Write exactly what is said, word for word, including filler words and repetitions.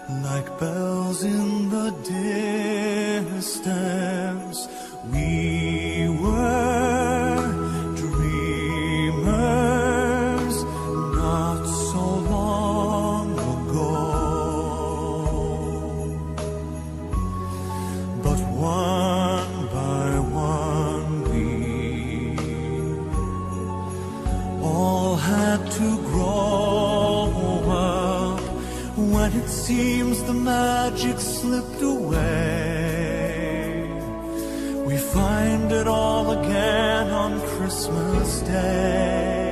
Like bells in the distance, we were dreamers not so long ago. But one by one we all had to grow up. When it seems the magic slipped away, we find it all again on Christmas Day.